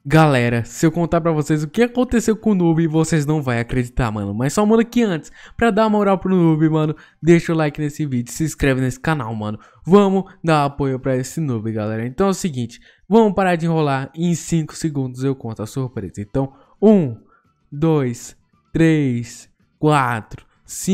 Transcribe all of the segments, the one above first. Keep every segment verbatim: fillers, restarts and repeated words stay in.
Galera, se eu contar pra vocês o que aconteceu com o noob, vocês não vão acreditar, mano. Mas só, mano, que antes, pra dar moral pro noob, mano, deixa o like nesse vídeo, se inscreve nesse canal, mano. Vamos dar apoio pra esse noob, galera. Então é o seguinte, vamos parar de enrolar e em cinco segundos eu conto a surpresa. Então, um, dois, três, quatro,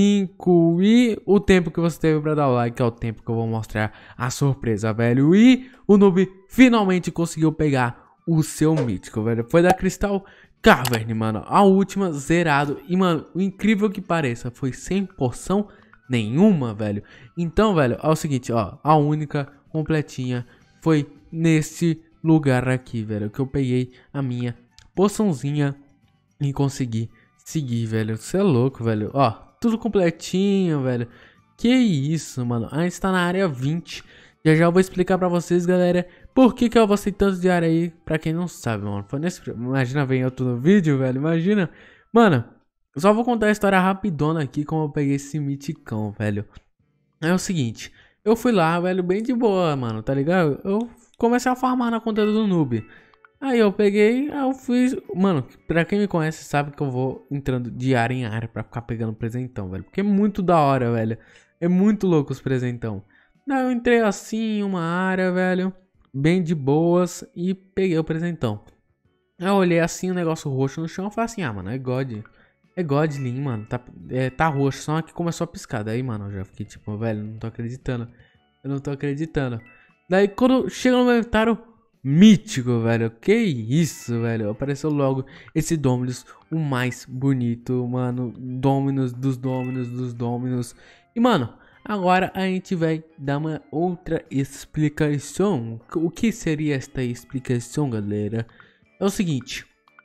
cinco e o tempo que você teve pra dar o like é o tempo que eu vou mostrar a surpresa, velho. E o noob finalmente conseguiu pegar o seu mítico, velho. Foi da Crystal Cavern, mano. A última, zerado. E, mano, o incrível que pareça, foi sem poção nenhuma, velho. Então, velho, é o seguinte, ó. A única completinha foi nesse lugar aqui, velho. Que eu peguei a minha poçãozinha e consegui seguir, velho. Você é louco, velho. Ó, tudo completinho, velho. Que isso, mano. A gente tá na área vinte. Já já eu vou explicar pra vocês, galera, por que que eu avancei tanto de área aí, pra quem não sabe, mano. Foi nesse... Imagina, vem outro no vídeo, velho, imagina. Mano, eu só vou contar a história rapidona aqui, como eu peguei esse miticão, velho. É o seguinte, eu fui lá, velho, bem de boa, mano, tá ligado? Eu comecei a farmar na conta do noob. Aí eu peguei, aí eu fiz... Mano, pra quem me conhece sabe que eu vou entrando de área em área pra ficar pegando presentão, velho. Porque é muito da hora, velho. É muito louco os presentão. Daí eu entrei assim em uma área, velho, bem de boas e peguei o presentão. Eu olhei assim o negócio roxo no chão e falei assim, ah, mano, é God. É Godlin, mano, tá, é, tá roxo, só que começou a piscar. Daí, mano, eu já fiquei tipo, velho, não tô acreditando. Eu não tô acreditando. Daí quando chega no meu inventário, mítico, velho. Que isso, velho. Apareceu logo esse Dominus, o mais bonito, mano. Dominus dos Dominus dos Dominus. E, mano, agora a gente vai dar uma outra explicação. O que seria esta explicação, galera? É o seguinte.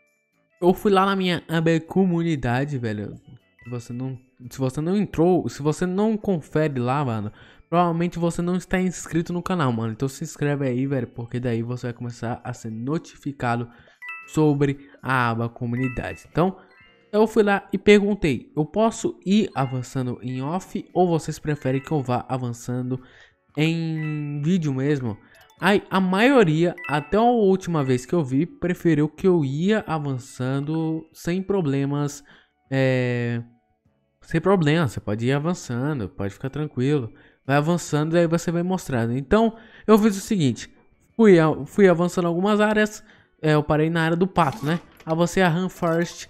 Eu fui lá na minha aba comunidade, velho. Se você não, se você não entrou, se você não confere lá, mano, provavelmente você não está inscrito no canal, mano. Então se inscreve aí, velho, porque daí você vai começar a ser notificado sobre a aba comunidade. Então, eu fui lá e perguntei, eu posso ir avançando em off ou vocês preferem que eu vá avançando em vídeo mesmo? Aí a maioria, até a última vez que eu vi, preferiu que eu ia avançando sem problemas, é... sem problemas, você pode ir avançando, pode ficar tranquilo, vai avançando e aí você vai mostrando. Então eu fiz o seguinte, fui, fui avançando algumas áreas, é, eu parei na área do pato, né? Avancei a Run First,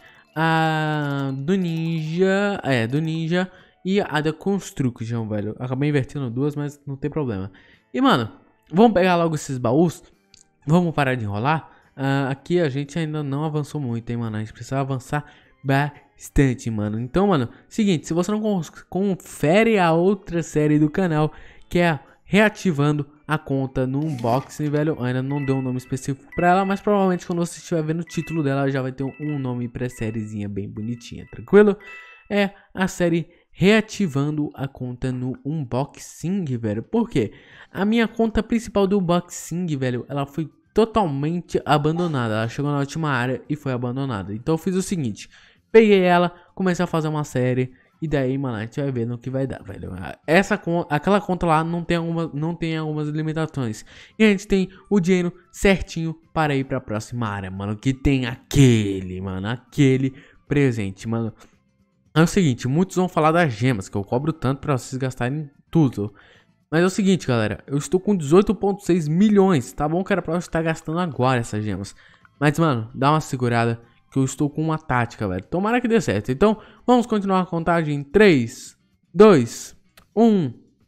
a do ninja, é, do ninja e a da Construction, velho. Acabei invertendo duas, mas não tem problema. E, mano, vamos pegar logo esses baús, vamos parar de enrolar. Uh, aqui a gente ainda não avançou muito, hein, mano. A gente precisa avançar bastante, mano. Então, mano, seguinte, se você não confere a outra série do canal, que é reativando a conta no unboxing, velho, ainda não deu um nome específico pra ela, mas provavelmente quando você estiver vendo o título dela, já vai ter um nome pré-sériezinha bem bonitinha, tranquilo? É a série reativando a conta no unboxing, velho. Por quê? A minha conta principal do unboxing, velho, ela foi totalmente abandonada. Ela chegou na última área e foi abandonada. Então eu fiz o seguinte, peguei ela, comecei a fazer uma série e daí, mano, a gente vai ver no que vai dar, velho. Essa conta, aquela conta lá não tem alguma, não tem algumas limitações. E a gente tem o dinheiro certinho para ir para a próxima área, mano, que tem aquele, mano, aquele presente, mano. É o seguinte, muitos vão falar das gemas, que eu cobro tanto pra vocês gastarem tudo. Mas é o seguinte, galera, eu estou com dezoito ponto seis milhões, tá bom que era pra eu estar gastando agora essas gemas. Mas, mano, dá uma segurada, que eu estou com uma tática, velho. Tomara que dê certo. Então, vamos continuar a contagem em três, dois, um...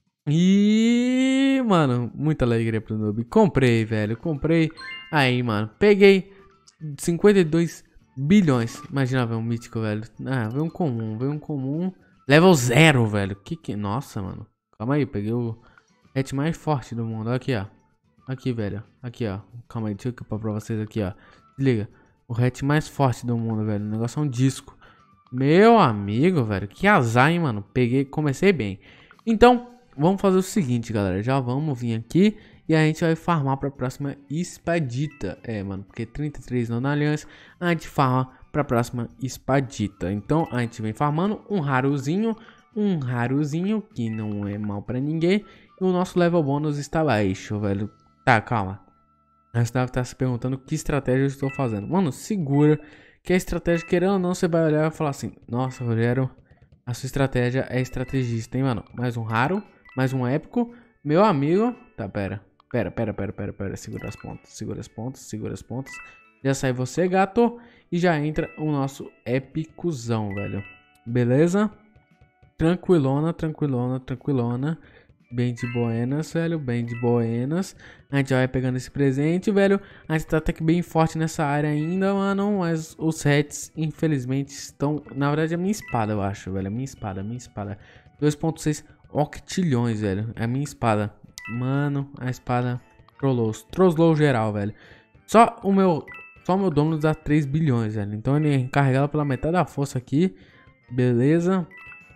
E, mano, muita alegria pro noob. Comprei, velho, comprei. Aí, mano, peguei cinquenta e dois bilhões. Imagina, velho, um mítico, velho. Ah, veio um comum, veio um comum. Level zero, velho. Que que... Nossa, mano. Calma aí, peguei o hatch mais forte do mundo. Aqui, ó. Aqui, velho. Aqui, ó. Calma aí, deixa eu equipar pra vocês aqui, ó. Desliga. O hatch mais forte do mundo, velho. O negócio é um disco. Meu amigo, velho. Que azar, hein, mano. Peguei, comecei bem. Então, vamos fazer o seguinte, galera. Já vamos vir aqui e a gente vai farmar pra próxima espadita. É, mano, porque trinta e três não na aliança. A gente farma pra próxima espadita. Então, a gente vem farmando um rarozinho. Um rarozinho, que não é mal pra ninguém. E o nosso level bônus está baixo, velho. Tá, calma. Você deve estar se perguntando que estratégia eu estou fazendo. Mano, segura que a estratégia, querendo ou não, você vai olhar e falar assim: nossa, Rogério, a sua estratégia é estrategista, hein, mano? Mais um raro, mais um épico. Meu amigo. Tá, pera. Pera, pera, pera, pera, pera. Segura as pontas, segura as pontas, segura as pontas. Já sai você, gato. E já entra o nosso épicozão, velho. Beleza? Tranquilona, tranquilona, tranquilona. Bem de boenas, velho. Bem de boenas. A gente já vai pegando esse presente, velho. A gente tá até que bem forte nessa área ainda, mano. Mas os hats, infelizmente, estão... Na verdade, é a minha espada, eu acho, velho. A minha espada, a minha espada. dois ponto seis octilhões, velho. É a minha espada. Mano, a espada trollou. Trollou geral, velho. Só o meu... Só o meu dono dá três bilhões, velho. Então ele encarrega ela pela metade da força aqui. Beleza.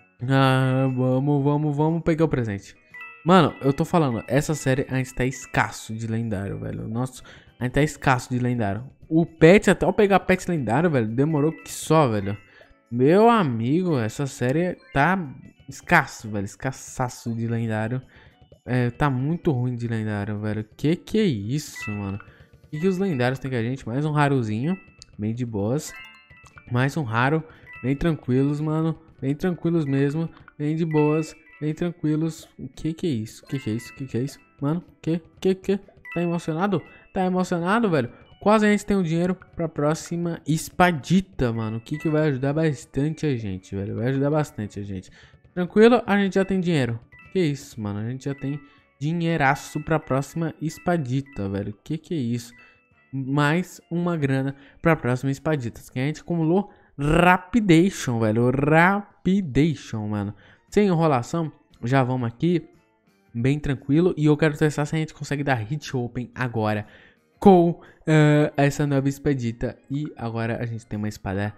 Ah, vamos, vamos, vamos pegar o presente. Mano, eu tô falando, essa série a gente tá escasso de lendário, velho. Nossa, a gente tá escasso de lendário. O pet, até eu pegar pet lendário, velho, demorou que só, velho. Meu amigo, essa série tá escasso, velho. Escassaço de lendário. É, tá muito ruim de lendário, velho. Que que é isso, mano? O que, que os lendários tem com a gente? Mais um rarozinho, bem de boas. Mais um raro, bem tranquilos, mano. Bem tranquilos mesmo, bem de boas, bem tranquilos. O que que é isso? O que que é isso? O que que é isso? Mano, que, que, que? Tá emocionado? Tá emocionado, velho? Quase a gente tem o dinheiro pra próxima espadita, mano. O que que vai ajudar bastante a gente, velho. Vai ajudar bastante a gente. Tranquilo? A gente já tem dinheiro. Que isso, mano? A gente já tem dinheiraço pra próxima espadita, velho. Que que é isso? Mais uma grana pra próxima espadita. Que a gente acumulou rapidation, velho. Rapidation, mano. Sem enrolação, já vamos aqui. Bem tranquilo. E eu quero testar se a gente consegue dar hit open agora com uh, essa nova espadita. E agora a gente tem uma espada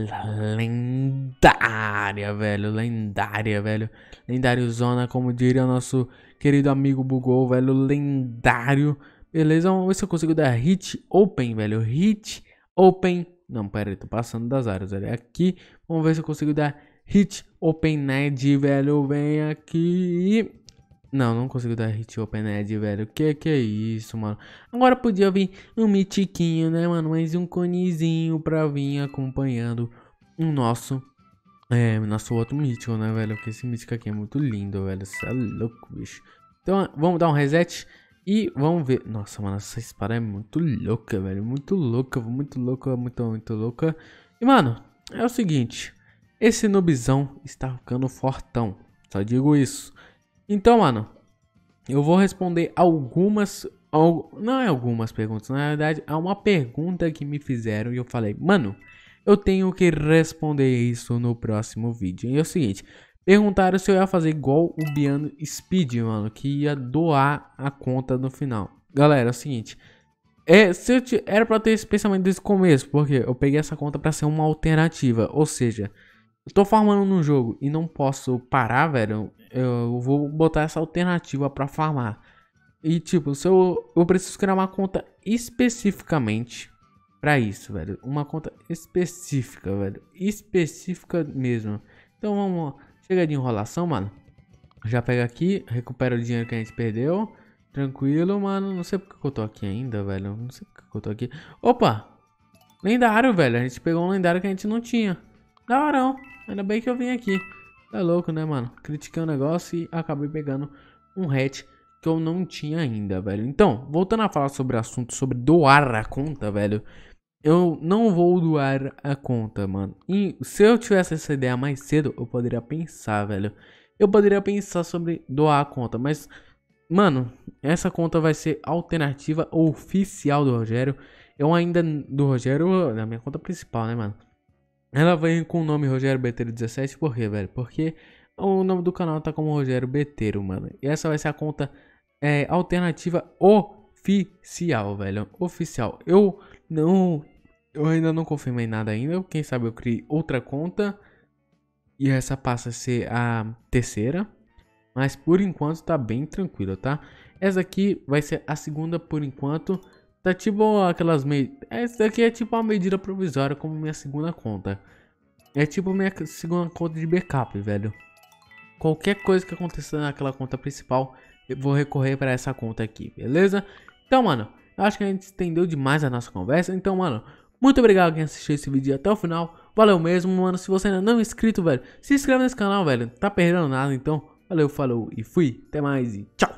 lendária, velho. Lendária, velho. Lendário zona, como diria o nosso querido amigo Bugou, velho. Lendário. Beleza, vamos ver se eu consigo dar hit open, velho. Hit open. Não, pera aí, tô passando das áreas, velho. Aqui, vamos ver se eu consigo dar hit open ned, velho. Vem aqui. Não, não consigo dar hit open ned, velho. Que que é isso, mano? Agora podia vir um mitiquinho, né, mano? Mais um conezinho pra vir acompanhando o nosso... É, nosso outro mítico, né, velho? Porque esse mítico aqui é muito lindo, velho. Você é louco, bicho. Então, vamos dar um reset. E vamos ver. Nossa, mano, essa espada é muito louca, velho. Muito louca, muito louca, muito, muito louca. E, mano, é o seguinte. Esse noobzão está ficando fortão. Só digo isso. Então, mano, eu vou responder algumas... Não é algumas perguntas. Na verdade, há uma pergunta que me fizeram e eu falei, mano, eu tenho que responder isso no próximo vídeo. E é o seguinte... Perguntaram se eu ia fazer igual o Biano Speed, mano, que ia doar a conta no final. Galera, é o seguinte, é, se eu t... era pra ter esse pensamento desde o começo, porque eu peguei essa conta pra ser uma alternativa. Ou seja, eu tô farmando no jogo e não posso parar, velho, eu vou botar essa alternativa pra farmar. E tipo, se eu, eu preciso criar uma conta especificamente pra isso, velho. Uma conta específica, velho. Específica mesmo. Então vamos... Chega de enrolação, mano. Já pega aqui, recupera o dinheiro que a gente perdeu. Tranquilo, mano. Não sei porque eu tô aqui ainda, velho. Não sei porque eu tô aqui. Opa! Lendário, velho. A gente pegou um lendário que a gente não tinha. Da hora, não. Ainda bem que eu vim aqui. Tá louco, né, mano? Critiquei o negócio e acabei pegando um hatch que eu não tinha ainda, velho. Então, voltando a falar sobre o assunto, sobre doar a conta, velho. Eu não vou doar a conta, mano. E se eu tivesse essa ideia mais cedo, eu poderia pensar, velho. Eu poderia pensar sobre doar a conta, mas... Mano, essa conta vai ser alternativa oficial do Rogério. Eu ainda... Do Rogério, na minha conta principal, né, mano? Ela vem com o nome Rogério Beteiro dezessete, por quê, velho? Porque o nome do canal tá como Rogério Beteiro, mano. E essa vai ser a conta é, alternativa oficial, velho. Oficial. Eu... Não, eu ainda não confirmei nada ainda. Quem sabe eu criei outra conta e essa passa a ser a terceira. Mas por enquanto tá bem tranquilo, tá? Essa aqui vai ser a segunda por enquanto. Tá tipo aquelas medidas. Essa daqui é tipo uma medida provisória como minha segunda conta. É tipo minha segunda conta de backup, velho. Qualquer coisa que aconteça naquela conta principal, eu vou recorrer para essa conta aqui, beleza? Então, mano, Eu acho que a gente estendeu demais a nossa conversa. Então, mano, muito obrigado quem assistiu esse vídeo até o final. Valeu mesmo, mano. Se você ainda não é inscrito, velho, se inscreve nesse canal, velho. Tá perdendo nada, então. Valeu, falou e fui. Até mais e tchau.